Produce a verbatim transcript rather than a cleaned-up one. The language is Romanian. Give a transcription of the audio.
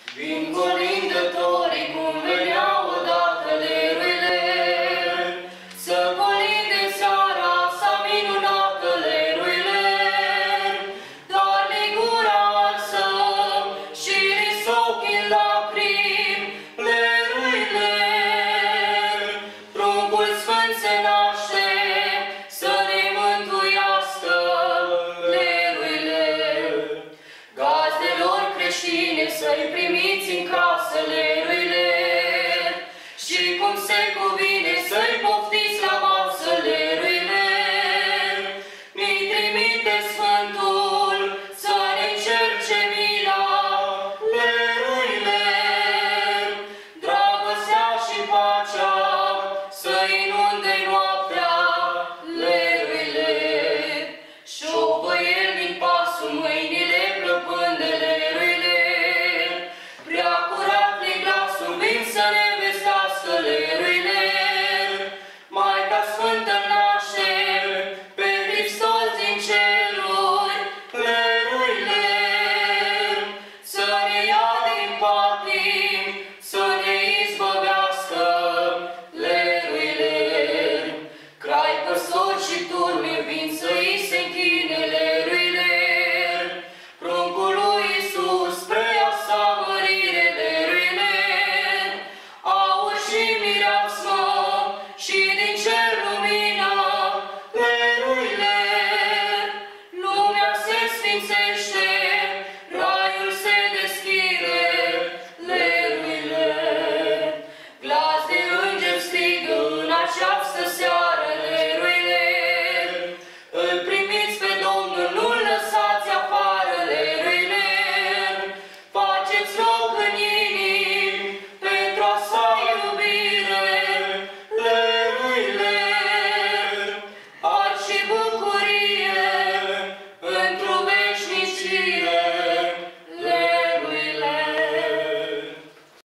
Vin colindătorii cum veneau odată leruile, să colinde seara sa minunată leruile, dar negura alsă și risochi în lacrimi leruile. Pruncul sfânt se naște să ne mântuiască leruile. Gazdelor creștine să-i primiți în casă leruile și cum se cuvine să-i poftiți la